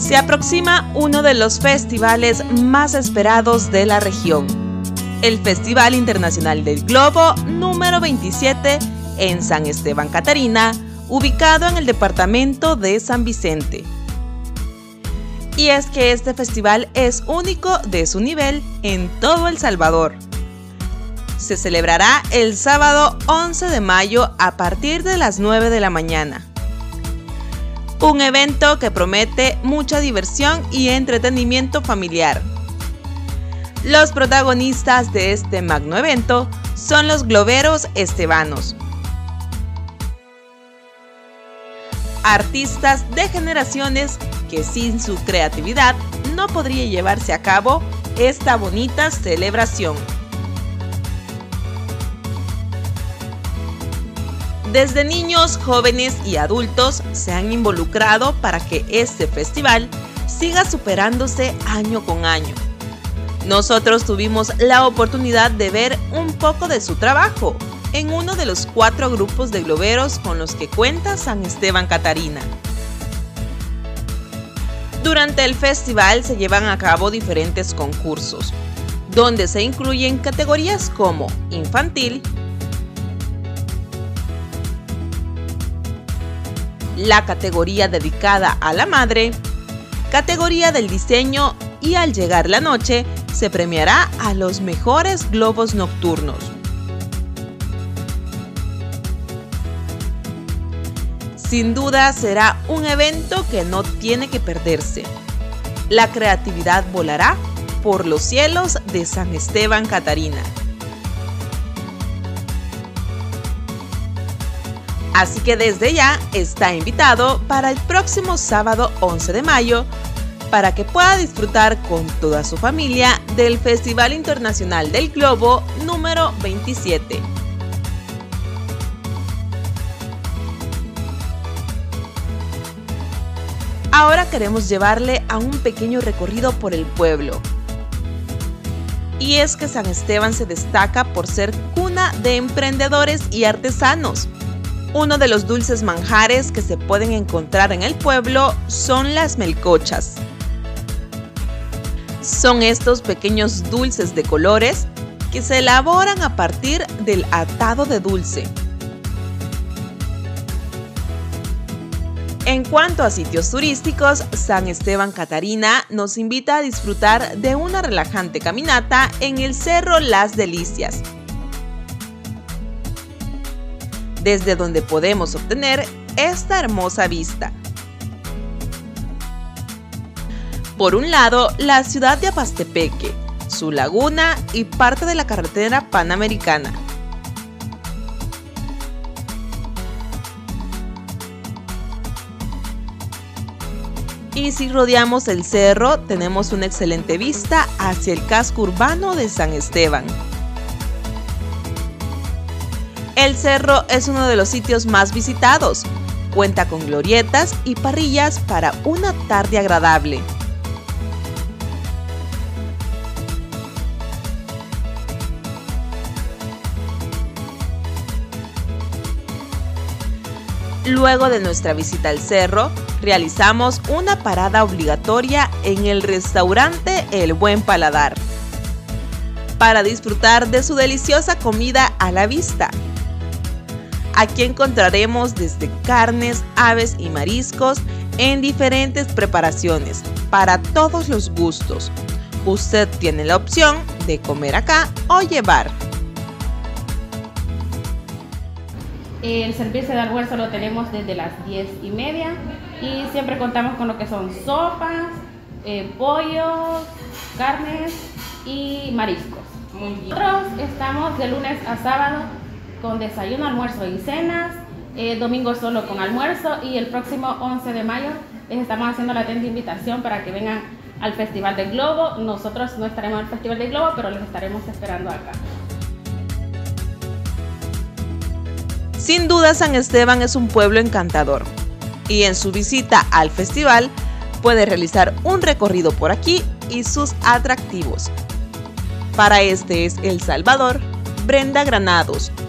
Se aproxima uno de los festivales más esperados de la región, el Festival Internacional del Globo número 27 en San Esteban Catarina, ubicado en el departamento de San Vicente. Y es que este festival es único de su nivel en todo El Salvador. Se celebrará el sábado 11 de mayo a partir de las 9 de la mañana. Un evento que promete mucha diversión y entretenimiento familiar. Los protagonistas de este magno evento son los globeros estebanos. Artistas de generaciones que sin su creatividad no podría llevarse a cabo esta bonita celebración. Desde niños, jóvenes y adultos se han involucrado para que este festival siga superándose año con año. Nosotros tuvimos la oportunidad de ver un poco de su trabajo en uno de los 4 grupos de globeros con los que cuenta San Esteban Catarina. Durante el festival se llevan a cabo diferentes concursos, donde se incluyen categorías como infantil, la categoría dedicada a la madre, categoría del diseño y al llegar la noche se premiará a los mejores globos nocturnos. Sin duda será un evento que no tiene que perderse. La creatividad volará por los cielos de San Esteban Catarina. Así que desde ya está invitado para el próximo sábado 11 de mayo para que pueda disfrutar con toda su familia del Festival Internacional del Globo número 27. Ahora queremos llevarle a un pequeño recorrido por el pueblo. Y es que San Esteban se destaca por ser cuna de emprendedores y artesanos. Uno de los dulces manjares que se pueden encontrar en el pueblo son las melcochas. Son estos pequeños dulces de colores que se elaboran a partir del atado de dulce. En cuanto a sitios turísticos, San Esteban Catarina nos invita a disfrutar de una relajante caminata en el Cerro Las Delicias, desde donde podemos obtener esta hermosa vista. Por un lado, la ciudad de Apastepeque, su laguna y parte de la carretera panamericana. Y si rodeamos el cerro, tenemos una excelente vista hacia el casco urbano de San Esteban. El cerro es uno de los sitios más visitados. Cuenta con glorietas y parrillas para una tarde agradable. Luego de nuestra visita al cerro, realizamos una parada obligatoria en el restaurante El Buen Paladar para disfrutar de su deliciosa comida a la vista. Aquí encontraremos desde carnes, aves y mariscos en diferentes preparaciones para todos los gustos. Usted tiene la opción de comer acá o llevar. El servicio de almuerzo lo tenemos desde las 10:30 y siempre contamos con lo que son sopas, pollos, carnes y mariscos. Muy bien. Nosotros estamos de lunes a sábado con desayuno, almuerzo y cenas, domingo solo con almuerzo, y el próximo 11 de mayo les estamos haciendo la atenta invitación para que vengan al Festival del Globo. Nosotros no estaremos en el Festival del Globo, pero les estaremos esperando acá. Sin duda, San Esteban es un pueblo encantador y en su visita al festival puede realizar un recorrido por aquí y sus atractivos. Para este es El Salvador, Brenda Granados,